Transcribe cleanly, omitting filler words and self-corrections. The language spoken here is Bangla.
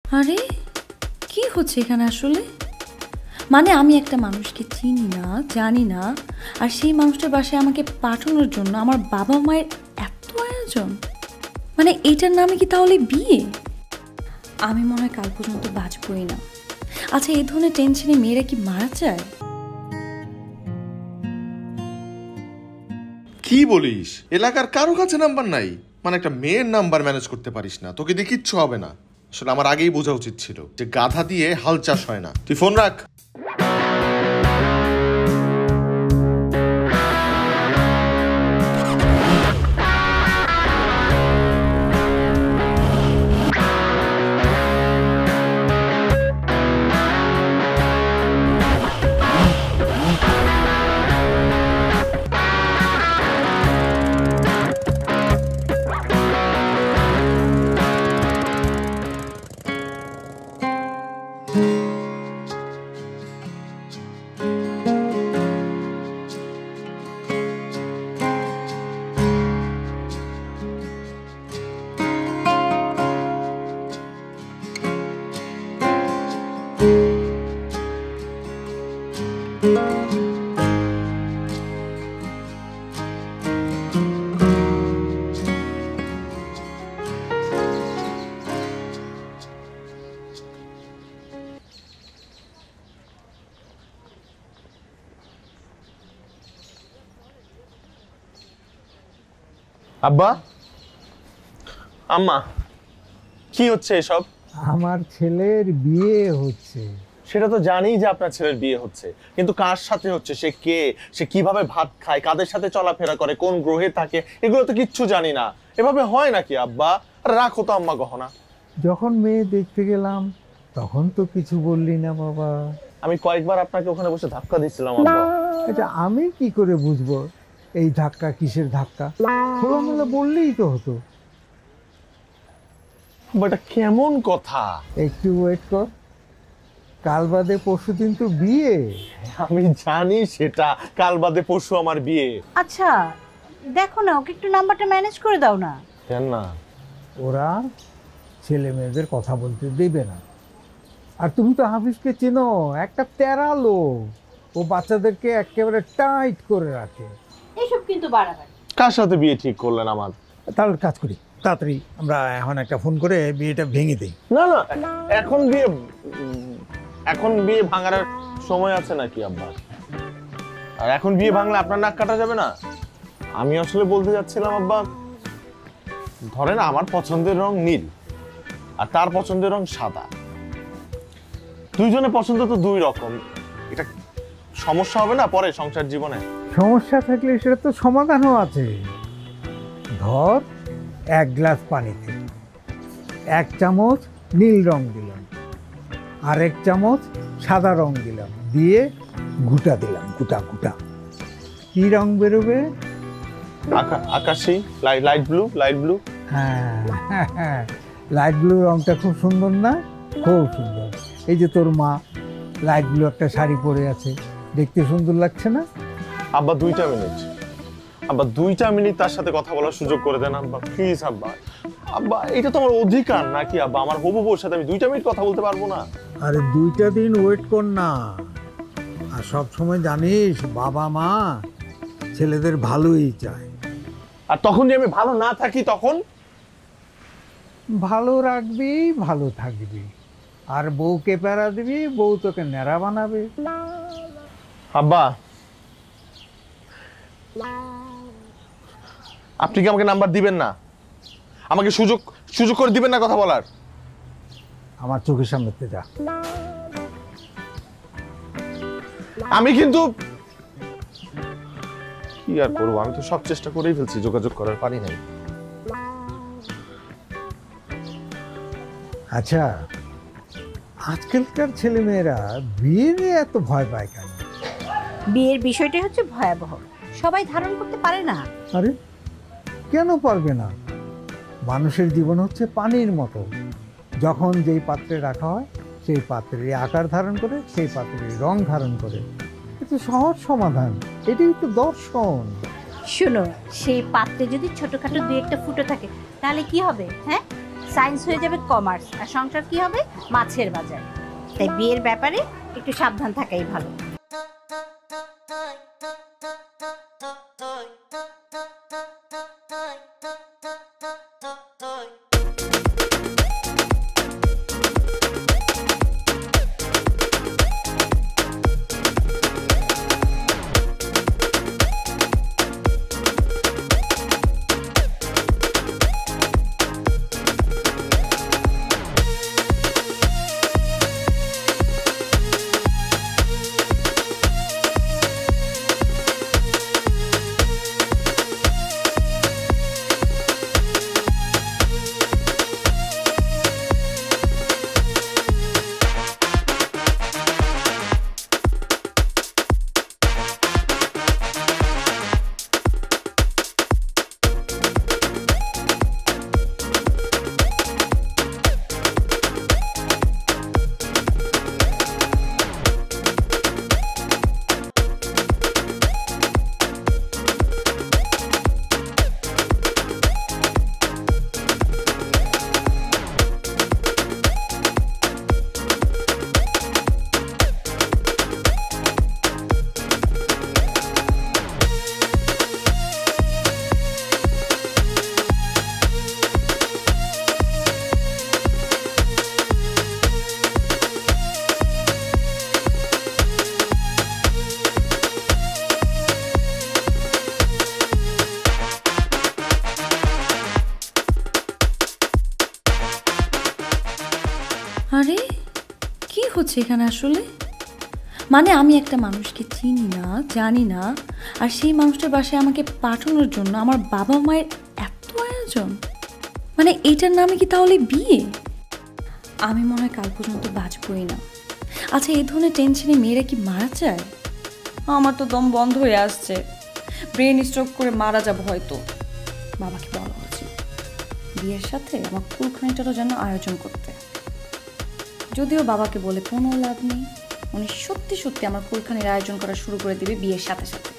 আরে কি হচ্ছে এখানে আসলে? মানে আমি একটা মানুষকে চিনি না, জানি না, আর সেই মানুষটার বাসায় আমাকে পাঠানোর জন্য আমার বাবা মায়ের এত আয়োজন। মানে এইটার নামে কি তাহলে বিয়ে? আমি মনে হয় কাল পর্যন্ত বাঁচবই না। আচ্ছা, এই ধরনের টেনশনে মেয়েরা কি মারা যায়? কি বলিস? এলাকার কারো কাছে নাম্বার নাই? মানে একটা মেয়ের নাম্বার ম্যানেজ করতে পারিস না? তোকে দিয়ে কিচ্ছু হবে না। আসলে আমার আগেই বোঝা উচিত ছিল যে গাধা দিয়ে হাল চাষ হয় না। তুই ফোন রাখ। আব্বা, আম্মা, কি হচ্ছে এসব? আমার ছেলের বিয়ে হচ্ছে। সেটা তো জানি যে আপনার ছেলের বিয়ে হচ্ছে, কিন্তু কার সাথে হচ্ছে, সে কে, সে কিভাবে ভাত খায়, কাদের সাথে চলাফেরা করে, কোন গ্রহে থাকে, এগুলো তো কিচ্ছু জানি না। এভাবে হয় নাকি আব্বা? রাখো তো আম্মা গহনা। যখন মেয়ে দেখতে গেলাম তখন তো কিছু বললি না বাবা। আমি কয়েকবার আপনাকে ওখানে বসে ধাক্কা দিচ্ছিলাম আব্বা। আচ্ছা, আমি কি করে বুঝবো এই ধাক্কা কিসের ধাক্কা? খোলামেলা বললেই তো হতো। এটা কেমন কথা? একটু ওয়েট কর, কাল বাদে পরশু দিন তো বিয়ে। আমি জানি সেটা, কাল বাদে পরশু আমার বিয়ে। আচ্ছা দেখো না, ওকে একটু নাম্বারটা ম্যানেজ করে দাও না। কেন না? ওরা ছেলে মেয়েদের কথা বলতে দেবে না। আর তুমি তো হাফিজকে চেনো, একটা তেরা লোক। ও বাচ্চাদেরকে একেবারে টাইট করে রাখে। এইসব কিন্তু বাড়াবাড়ি। কার সাথে বিয়ে ঠিক করলেন আমার? তাহলে কাজ করি, তাড়াতাড়ি আমরা এখন একটা ফোন করে বিয়েটা ভেঙে দিই। না না, এখন বিয়ে ভাঙার সময় আছে নাকি আব্বা? আর এখন বিয়ে ভাঙলে আপনার নাক কাটা যাবে না। আমি আসলে বলতে যাচ্ছিলাম আব্বা, ধরেন আমার পছন্দের রং নীল আর তার পছন্দের রং সাদা, দুইজনের পছন্দ তো দুই রকম। এটা সমস্যা হবে না পরে সংসার জীবনে? সমস্যা থাকলে সেটা তো সমাধানও আছে। ধর, 1 গ্লাস পানিতে 1 চামচ নীল রং দিলাম, আর 1 চামচ সাদা রং দিলাম, দিয়ে ঘুটা দিলাম, ঘুটা। কি রং বেরোবে? আকাশি, লাইট ব্লু। হ্যাঁ, লাইট ব্লু রংটা খুব সুন্দর না? খুব সুন্দর। এই যে তোর মা লাইট ব্লু একটা শাড়ি পরে আছে, দেখতে সুন্দর লাগছে না? আব্বা 2টা মিনিট, আব্বা 2টা মিনিট তার সাথে কথা বলার সুযোগ করে দেন আব্বা, প্লিজ আব্বা। আব্বা এটা তো আমার অধিকার নাকি আব্বা? আমার হবু বউর সাথে আমি 2টা মিনিট কথা বলতে পারবো না? আরে 2টা দিন ওয়েট কর না। আর সব সময় জানিস বাবা মা ছেলেদের ভালোই চায়। আর তখন যে আমি ভালো না থাকি তখন? ভালো রাখবি, ভালো থাকবি, আর বউকে প্যারা দিবি, বউ তোকে ন্যাড়া বানাবে। আব্বা আপনি কি আমাকে নাম্বার দিবেন না? আমাকে সুযোগ করে দিবেন না কথা বলার? আমার চোখের সামনে যা। আমি কিন্তু কি আর করবো, আমি তো সব চেষ্টা করেই ফেলছি, যোগাযোগ করার পারি নাই। আচ্ছা, আজকালকার ছেলে মেয়েরা বিয়ে নিয়ে এত ভয় পায় কেন? বিয়ের বিষয়টাই হচ্ছে ভয়াবহ, সবাই ধারণ করতে পারে না। আরে কেন পারবে না? মানুষের জীবন হচ্ছে পানির মতো, যখন যেই পাত্রে রাখা হয় সেই পাত্রের আকার ধারণ করে, সেই পাত্রের রং ধারণ করে। এটা সহজ সমাধান, এটাই তো দর্শন। শুনো, সেই পাত্রে যদি ছোটখাটো 2-1টা ফুটো থাকে তাহলে কি হবে? হ্যাঁ, সায়েন্স হয়ে যাবে কমার্স, আর সংসার কি হবে মাছের বাজার। তাই বিয়ের ব্যাপারে একটু সাবধান থাকাই ভালো। আরে কি হচ্ছে এখানে আসলে? মানে আমি একটা মানুষকে চিনি না, জানি না, আর সেই মানুষটার বাসায় আমাকে পাঠানোর জন্য আমার বাবা মায়ের এত আয়োজন। মানে এইটার নামে কি তাহলে বিয়ে? আমি মনে হয় কাল পর্যন্ত বাঁচবই না। আচ্ছা, এই ধরনের টেনশনে মেয়েরা কি মারা যায়? আমার তো দম বন্ধ হয়ে আসছে, ব্রেন স্ট্রোক করে মারা যাব হয়তো। বাবাকে বলা উচিত বিয়ের সাথে আমার কুলখানিটারও যেন আয়োজন করতে। যদিও বাবাকে বলে কোনো লাভ নেই, উনি সত্যি সত্যি আমার কুলখানির আয়োজন করা শুরু করে দিবে বিয়ের সাথে সাথে।